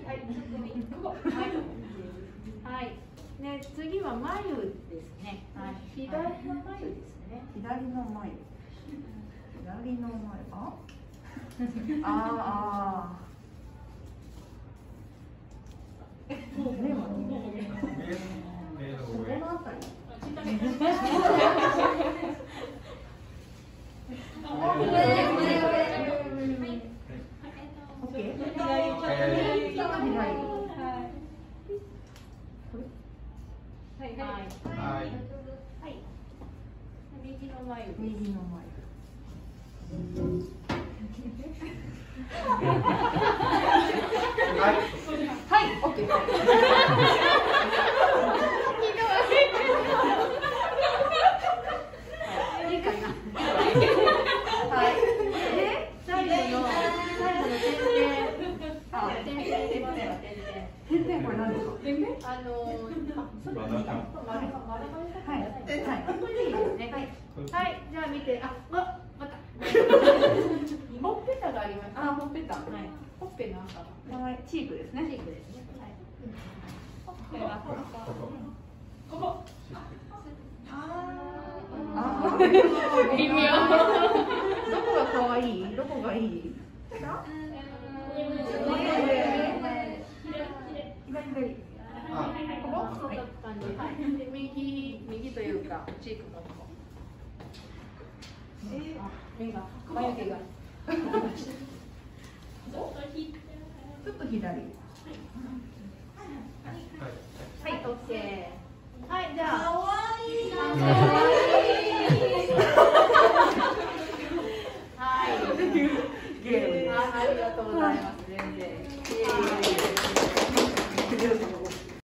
はい、はい。ね、次は眉ですね。はい、左の眉ですね。 左の眉。左の眉。あ。ああ。目も。このあたり。 右の眉。 右の眉。はい、オッケー。いいかな。はい。で、最後の点々これ何ですか？点々？ はい、じゃあ見て、また。ほっぺたがあります。 ほっぺた。 はい。ほっぺの赤。 はい、チークですね。 チークですね。はい。これはここ。微妙。 どこが可愛い？どこがいい？左。ここ？ はい。で、右というかチークのとこ。目が眉毛が。 ちょっと左。はい、 オッケー。はい、じゃあ。